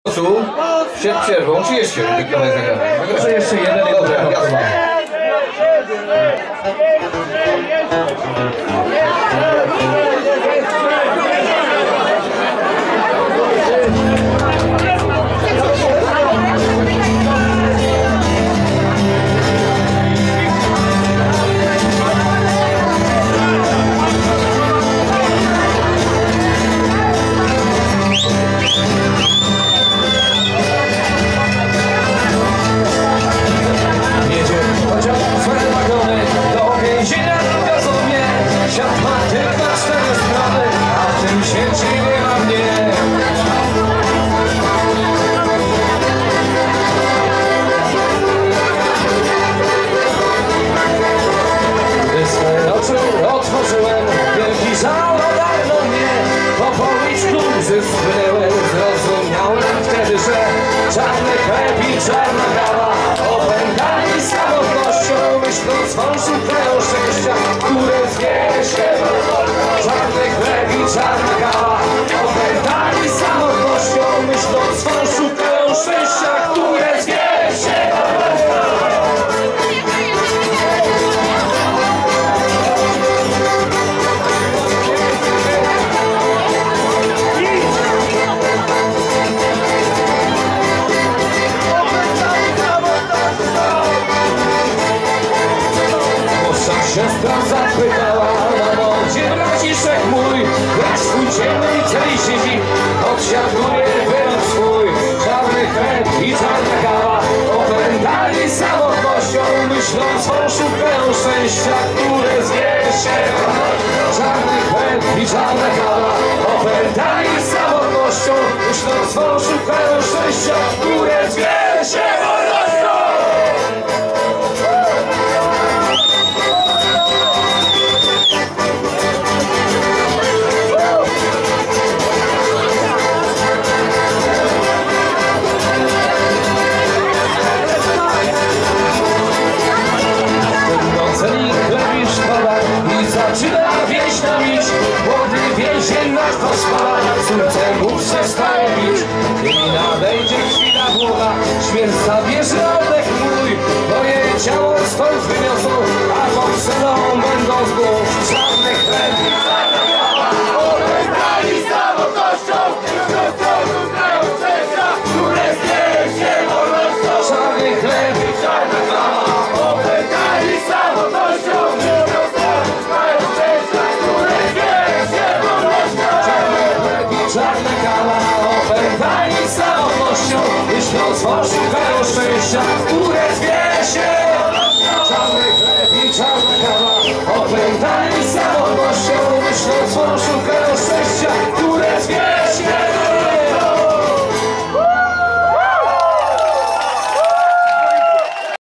Przed przerwą, czy jeszcze wykonać zagranie? Może jeszcze jeden. Dobra, jasne. Otworzyłem wielki żal ogarnął mnie. Po policzku łzy spłynęły. Zrozumiałem wtedy, że czarny chleb i czarna kawa opętani samotnością, myśląc fałszu kreą szczęścia, które zwie się. Czarny chleb i czarna kawa opętani samotnością, myśląc fałszu kreą szczęścia, które zwie się. Siostra zapytała, mamo, gdzie braciszek mój? Jak swój ciemny celi siedzi, odsiaduje wyrok swój. Czarny chleb i czarna kawa opętani samotnością, myśląc fałszu kreą szczęścia, które zwie się. Czarny chleb i czarna kawa opętani samotnością, myśląc fałszu kreą szczęścia, które zwie się wolnością. Zaczyna wieś na miś, młody więzień nasz pospala, słońce mu przestaje bić. I nadejdzie chwila głowa, śmierć zabierze oddech mój. Moje ciało stąd wyniosą, a pod sceną będą z głów. Czarny chleb i czarna kawa opętani samotnością, myśląc fałszu kreą szczęścia, które zwie się wolnością. Czarny chleb i czarna kawa opętani samotnością, czarna kawa opętani samotnością, myśląc fałszu kreą szczęścia, które zwie się. Czarny chleb i czarna kawa opętani samotnością, myśląc fałszu kreą